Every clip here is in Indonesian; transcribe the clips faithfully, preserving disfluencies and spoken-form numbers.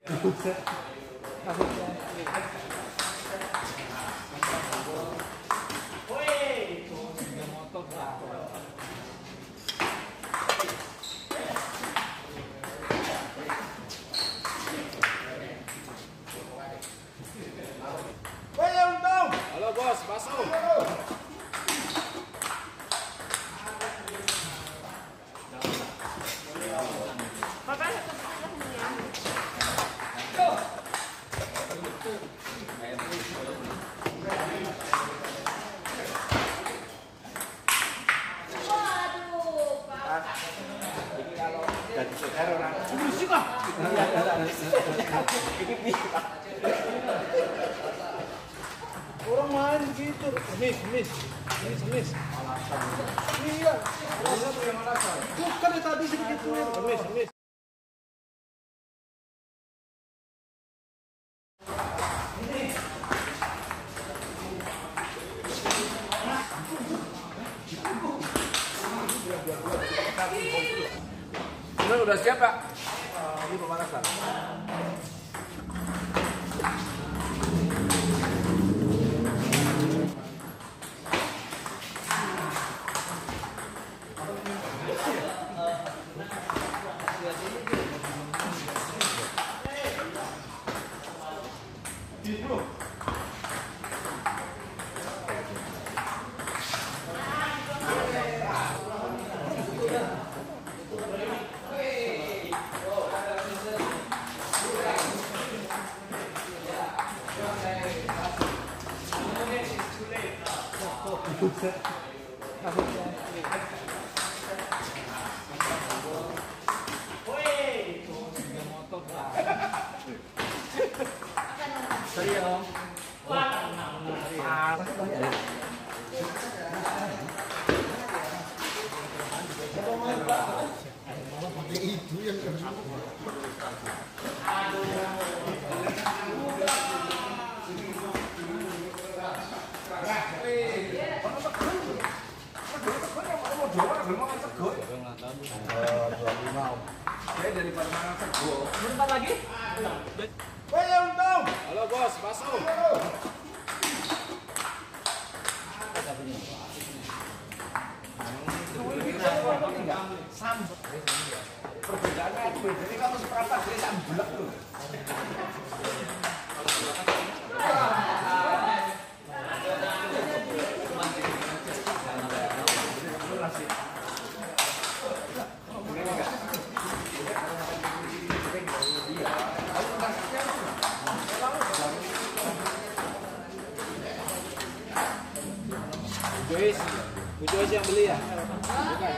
Halo bos, masuk. Orang main gitu, miss, miss, miss, miss. Iya. Bukan ya tadi sedikit miss, miss. Ini udah siap Pak? Ini pemanasan. Sorry ya Om. Itu yang Daripada makan sego. Bentar lagi. Halo bos, masuk. perbedaannya itu, jadi kamu seperempat jadi samblek tuh. Joyce, Bu Joyce yang beli ya? Bukan.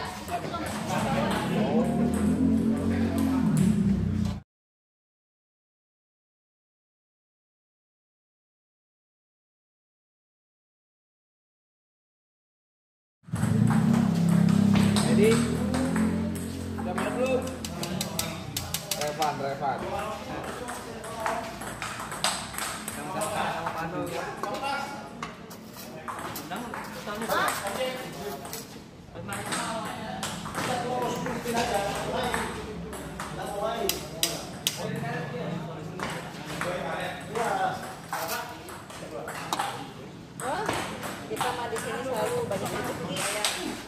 Jadi, udah mana belum? Revan, Revan. Kita mah di sini selalu banyak rezeki ya.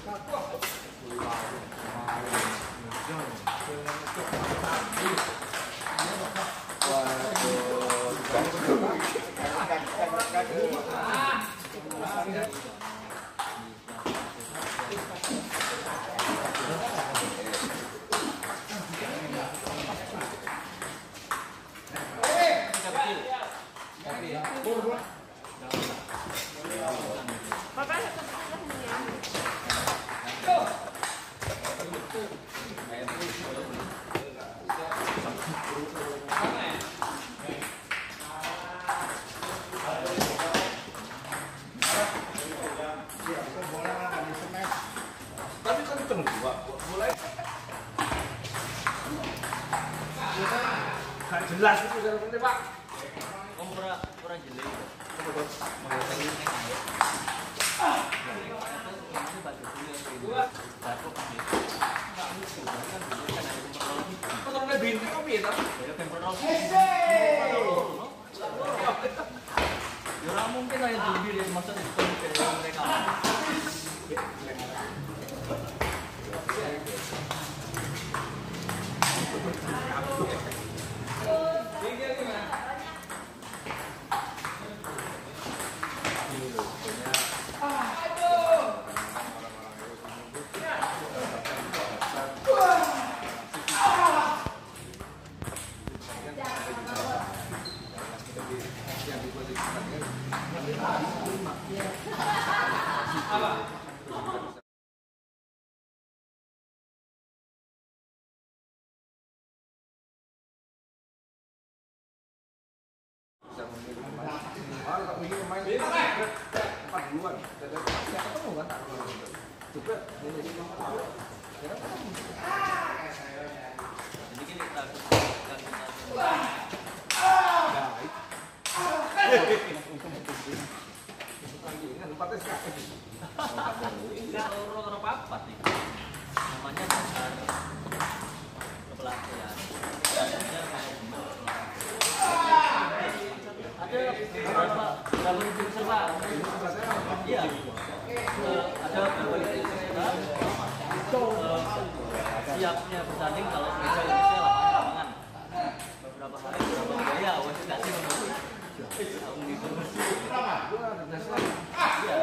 Tapi kan kenceng juga, mulai gak jelas itu cara penting Pak. Om pura pura jeli. Kontrolnya bintik kok piye kan? Ya pemprov. Ya mungkin aja lebih dari masa itu mereka. Empat bulan, ketemu kan? Juga ini Jadi kita orang apa nih? Namanya dasar kepelatihan. Ada beberapa jalur jurusan Pak. Iya. Ada beberapa siapnya bertanding kalau bisa bisa lapangan. Beberapa hari beberapa biaya wajib kasih menurut. Tahun itu. Iya.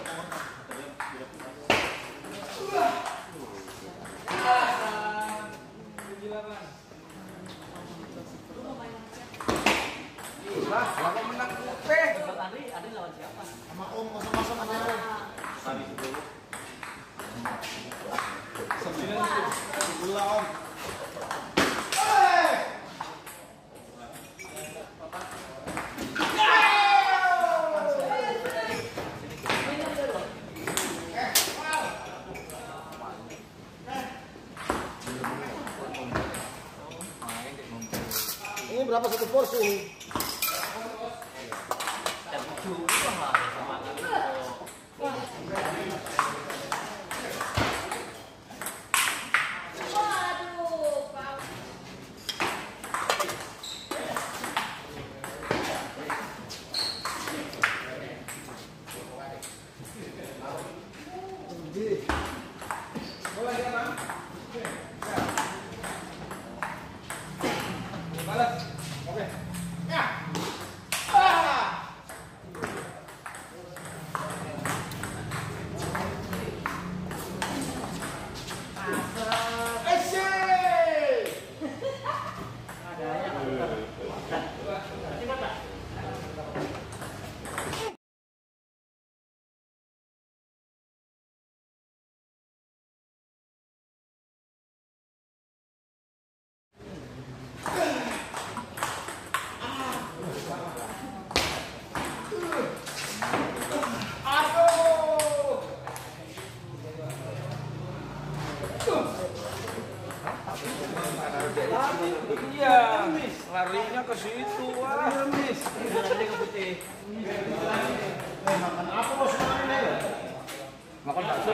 lah, lama menang putih. Adri, Adri lawan siapa? Sama Om, sama-sama sama Kami dulu. Sembilan gula om. Ini berapa satu porsi? Iya, larinya ke situ. Wah, mis. Lari ke putih. Makan apa lo sekarang ini? Makan bakso.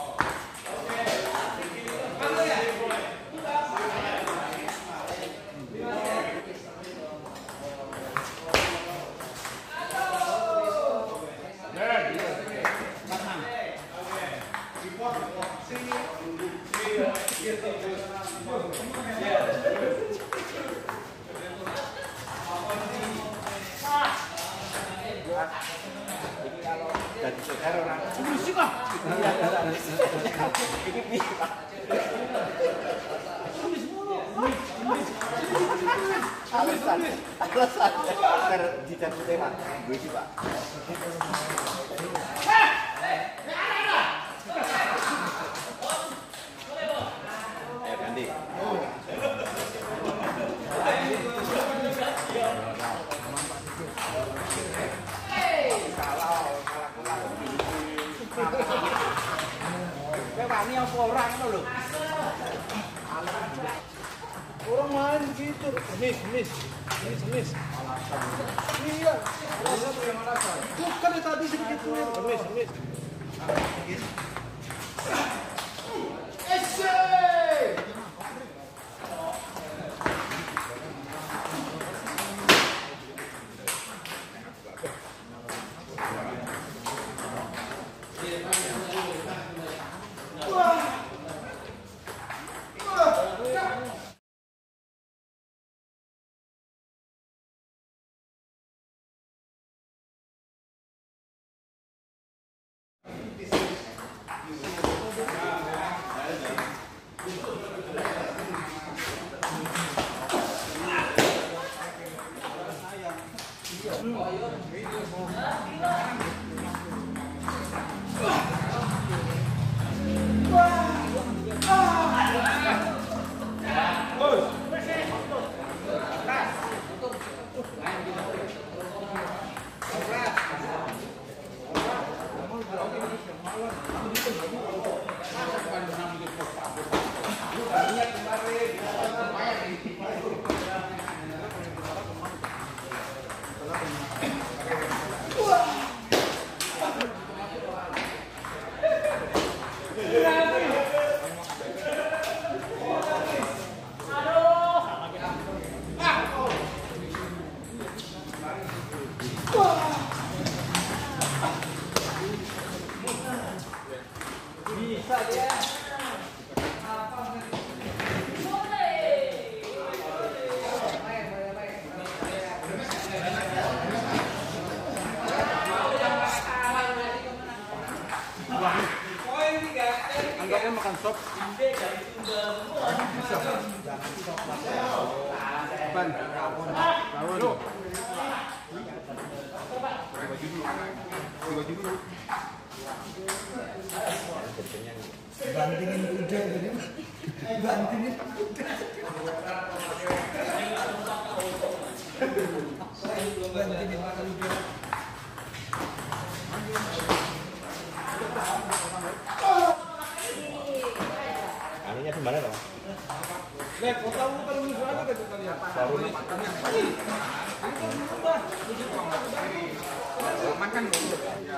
Jadi saudara orang musik ah. Ini nih Pak. Alasan, alasan agar dijatuh tema, gue sih Pak. Ayo ganti. Wani apa orang itu loh. Orang main gitu. Mis, mis, mis, mis. Iya. Bukan ya tadi sedikit tuh. Mis, mis. Anggapnya makan sop. Ban. Rawon. Bantingin kuda gitu. Bantingin kuda. Bantingin kuda. Aninya gimana dong? Lek, kau tahu kalau musuh ada kan kalian? Baru nih. Makan dulu.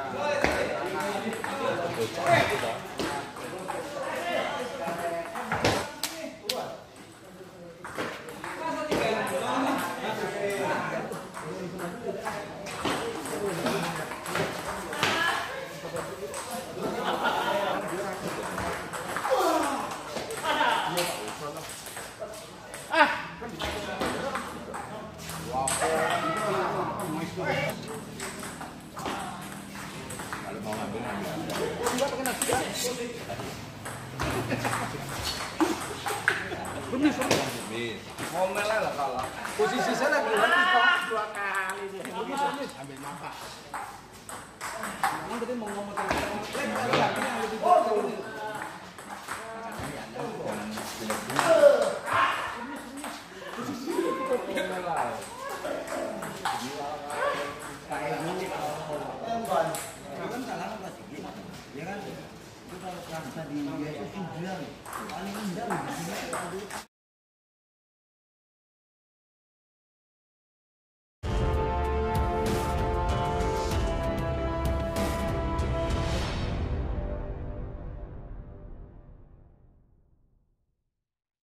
Kalau mau ngambil ngambil. Remis, remis. Bis. Ngomel lah kalah. Posisi saya lagi lagi dua kali nih. Remis, remis. Ambil mangkak. Kamu tadi mau ngomong tentang yang lebih betul. Kan salah apa sih? Ya kan? Itu kalau tadi dia itu sudah paling rendah di sini.